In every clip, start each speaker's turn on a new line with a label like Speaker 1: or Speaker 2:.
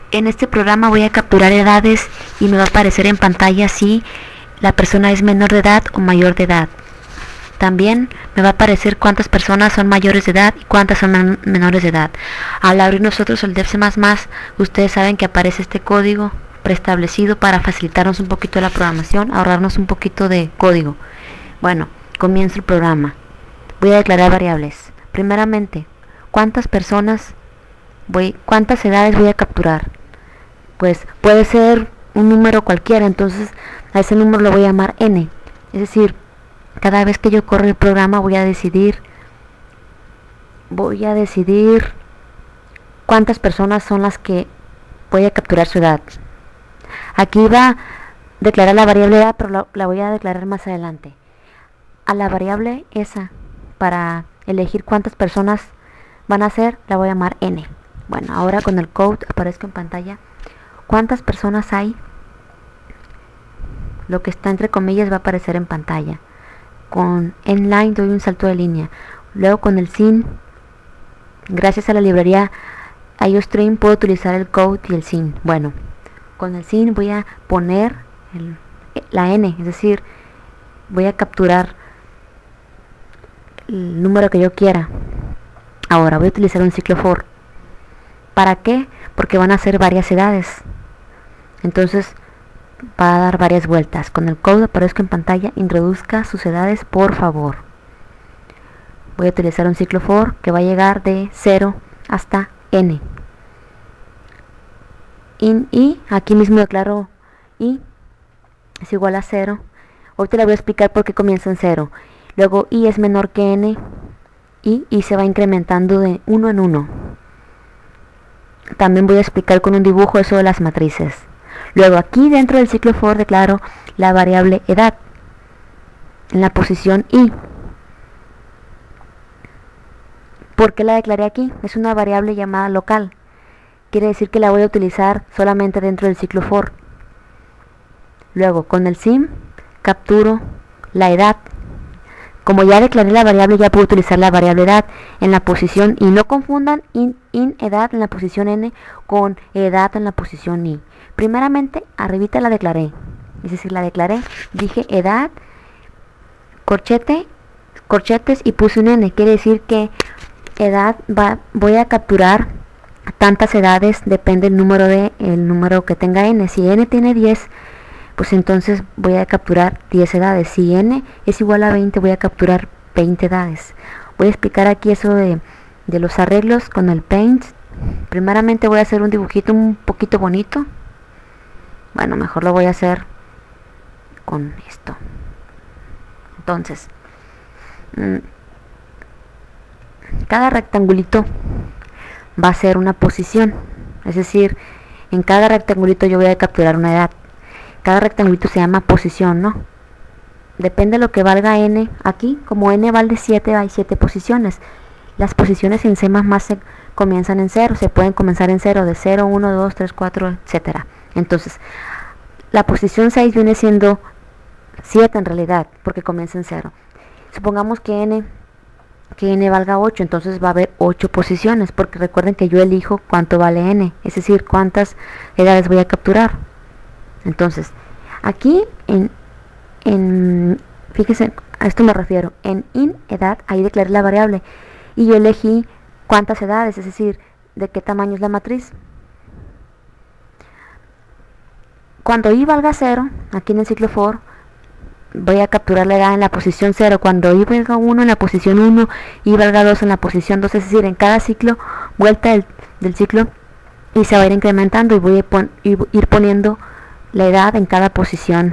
Speaker 1: En este programa voy a capturar edades y me va a aparecer en pantalla si la persona es menor de edad o mayor de edad. También me va a aparecer cuántas personas son mayores de edad y cuántas son menores de edad. Al abrir nosotros el Dev C++, ustedes saben que aparece este código preestablecido para facilitarnos un poquito la programación, ahorrarnos un poquito de código. Bueno, comienzo el programa. Voy a declarar variables. Primeramente, ¿cuántas edades voy a capturar? Pues puede ser un número cualquiera, entonces a ese número lo voy a llamar n. Es decir, cada vez que yo corro el programa voy a decidir cuántas personas son las que voy a capturar su edad. Aquí va a declarar la variable edad, pero la voy a declarar más adelante. A la variable esa, para elegir cuántas personas van a ser, la voy a llamar n. Bueno, ahora con el code aparezco en pantalla. ¿Cuántas personas hay? Lo que está entre comillas va a aparecer en pantalla. Con nline doy un salto de línea. Luego con el sin, gracias a la librería IOStream puedo utilizar el code y el sin. Bueno, con el sin voy a poner la n, es decir, voy a capturar el número que yo quiera. Ahora voy a utilizar un ciclo for. ¿Para qué? Porque van a ser varias edades. Entonces va a dar varias vueltas. Con el code aparezco en pantalla, introduzca sus edades por favor. Voy a utilizar un ciclo for que va a llegar de 0 hasta n. In i, aquí mismo declaro i es igual a 0. Ahorita le voy a explicar por qué comienza en 0. Luego i es menor que n y se va incrementando de 1 en 1. También voy a explicar con un dibujo eso de las matrices. Luego aquí dentro del ciclo for declaro la variable edad en la posición i. ¿Por qué la declaré aquí? Es una variable llamada local. Quiere decir que la voy a utilizar solamente dentro del ciclo for. Luego con el sim capturo la edad. Como ya declaré la variable, ya puedo utilizar la variable edad en la posición y no confundan in edad en la posición n con edad en la posición i. Primeramente, arribita la declaré, es decir, la declaré, dije edad, corchetes y puse un n. Quiere decir que edad voy a capturar tantas edades, depende el número que tenga n. Si n tiene 10, pues entonces voy a capturar 10 edades. Si n es igual a 20, voy a capturar 20 edades. Voy a explicar aquí eso de los arreglos con el paint. Primeramente voy a hacer un dibujito un poquito bonito. Bueno, mejor lo voy a hacer con esto. Entonces, cada rectangulito va a ser una posición. Es decir, en cada rectangulito yo voy a capturar una edad. Cada rectangulito se llama posición, ¿no? Depende de lo que valga n. Aquí, como n vale 7, hay 7 posiciones. Las posiciones en C++ comienzan en 0. Se pueden comenzar en 0, de 0, 1, 2, 3, 4, etc. Entonces, la posición 6 viene siendo 7 en realidad, porque comienza en 0. Supongamos que n valga 8, entonces va a haber 8 posiciones, porque recuerden que yo elijo cuánto vale n, es decir, cuántas edades voy a capturar. Entonces, aquí fíjense, a esto me refiero, en in edad, ahí declaré la variable y yo elegí cuántas edades, es decir, de qué tamaño es la matriz. Cuando i valga 0, aquí en el ciclo for, voy a capturar la edad en la posición 0. Cuando i valga 1 en la posición 1, i valga 2 en la posición 2, es decir, en cada ciclo, vuelta del ciclo, y se va a ir incrementando y voy a ir poniendo la edad en cada posición.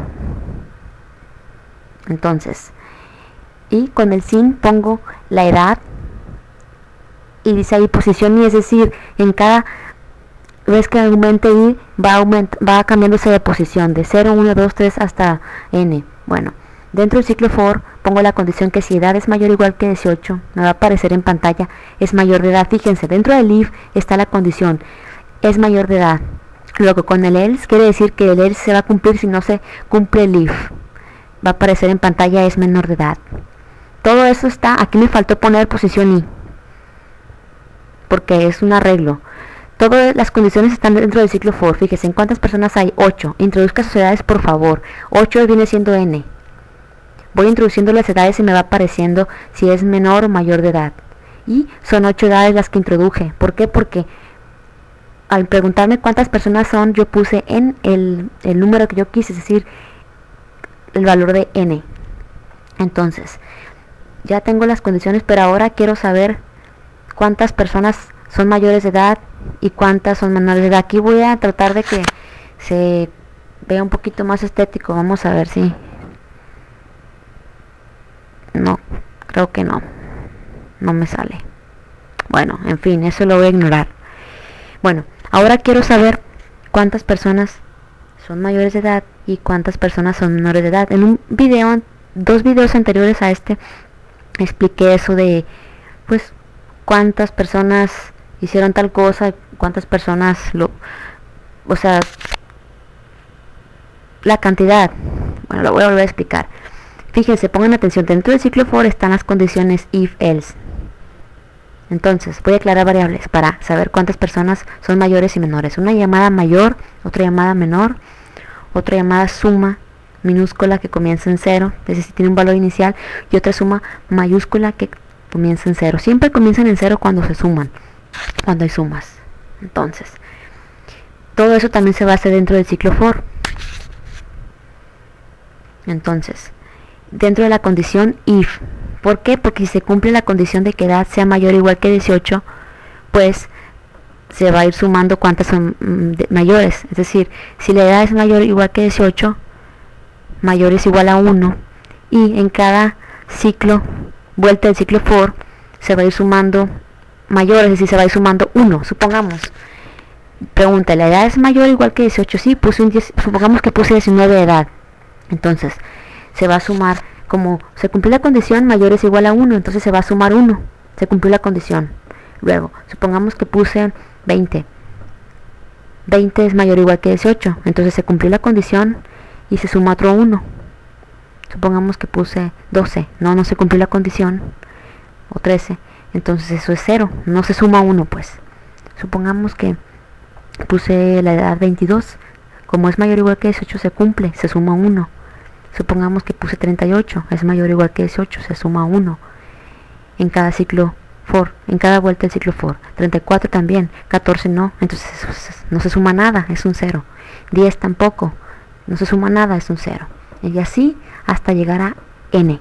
Speaker 1: Entonces, y con el sin pongo la edad y dice ahí posición i, es decir, en cada vez que aumente i va cambiándose de posición de 0, 1, 2, 3 hasta n. Bueno, dentro del ciclo for pongo la condición que si edad es mayor o igual que 18, me va a aparecer en pantalla es mayor de edad. Fíjense, dentro del if está la condición es mayor de edad. Luego con el else quiere decir que el else se va a cumplir si no se cumple el if. Va a aparecer en pantalla es menor de edad. Todo eso está, aquí me faltó poner posición i, porque es un arreglo. todas las condiciones están dentro del ciclo for. Fíjese, ¿en cuántas personas hay? 8. Introduzca sus edades, por favor. 8 viene siendo n. Voy introduciendo las edades y me va apareciendo si es menor o mayor de edad. Y son 8 edades las que introduje. ¿Por qué? Porque al preguntarme cuántas personas son, yo puse en el número que yo quise, es decir, el valor de n. Entonces, ya tengo las condiciones, pero ahora quiero saber cuántas personas son mayores de edad y cuántas son menores de edad. Aquí voy a tratar de que se vea un poquito más estético. Vamos a ver si... No, creo que no me sale. Bueno, en fin, eso lo voy a ignorar. Bueno, ahora quiero saber cuántas personas son mayores de edad y cuántas personas son menores de edad. En un video, 2 videos anteriores a este, expliqué eso de, pues, cuántas personas hicieron tal cosa, cuántas personas o sea, la cantidad. Bueno, lo voy a volver a explicar. Fíjense, pongan atención, dentro del ciclo for están las condiciones if, else. Entonces, voy a aclarar variables para saber cuántas personas son mayores y menores. Una llamada mayor, otra llamada menor, otra llamada suma minúscula que comienza en 0, es decir, tiene un valor inicial, y otra suma mayúscula que comienza en 0. Siempre comienzan en 0 cuando se suman, cuando hay sumas. Entonces, todo eso también se va a hacer dentro del ciclo for. Entonces, dentro de la condición if. ¿Por qué? Porque si se cumple la condición de que edad sea mayor o igual que 18, pues se va a ir sumando cuántas son mayores. Es decir, si la edad es mayor o igual que 18, mayor es igual a 1. Y en cada ciclo, vuelta del ciclo for, se va a ir sumando mayores, es decir, se va a ir sumando 1. Supongamos, pregunta, ¿la edad es mayor o igual que 18? Sí, supongamos que puse 19 de edad. Entonces, se va a sumar, como se cumplió la condición, mayor es igual a 1, entonces se va a sumar 1. Se cumplió la condición. Luego, supongamos que puse 20. 20 es mayor o igual que 18, entonces se cumplió la condición y se suma otro 1. Supongamos que puse 12, no se cumplió la condición, o 13, entonces eso es 0, no se suma 1 pues. Supongamos que puse la edad 22, como es mayor o igual que 18 se cumple, se suma 1. Supongamos que puse 38, es mayor o igual que 18, se suma 1. En cada ciclo for, en cada vuelta del ciclo for. 34 también, 14 no, entonces no se suma nada, es un 0. 10 tampoco, no se suma nada, es un 0. Y así hasta llegar a n.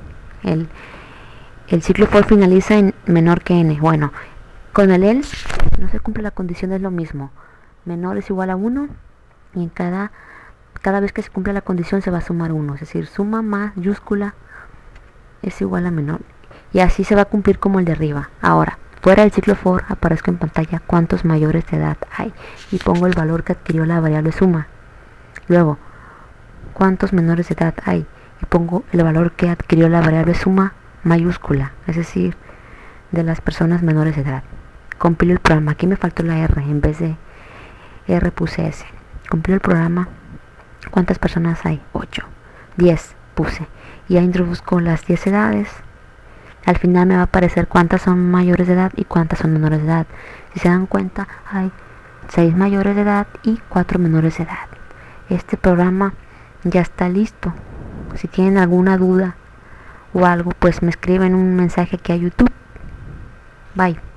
Speaker 1: El ciclo for finaliza en menor que n. Bueno, con el else no se cumple la condición, es lo mismo. Menor es igual a 1 y en cada vez que se cumple la condición se va a sumar 1, es decir, suma mayúscula es igual a menor, y así se va a cumplir como el de arriba. Ahora, fuera del ciclo for, aparezco en pantalla cuántos mayores de edad hay y pongo el valor que adquirió la variable suma. Luego, cuántos menores de edad hay y pongo el valor que adquirió la variable suma mayúscula, es decir, de las personas menores de edad. Compilo el programa, aquí me faltó la R, en vez de R puse S. Compilo el programa. ¿Cuántas personas hay? 8. 10 puse. Y ya introduzco las 10 edades. Al final me va a aparecer cuántas son mayores de edad y cuántas son menores de edad. Si se dan cuenta, hay 6 mayores de edad y 4 menores de edad. Este programa ya está listo. Si tienen alguna duda o algo, pues me escriben un mensaje aquí a YouTube. Bye.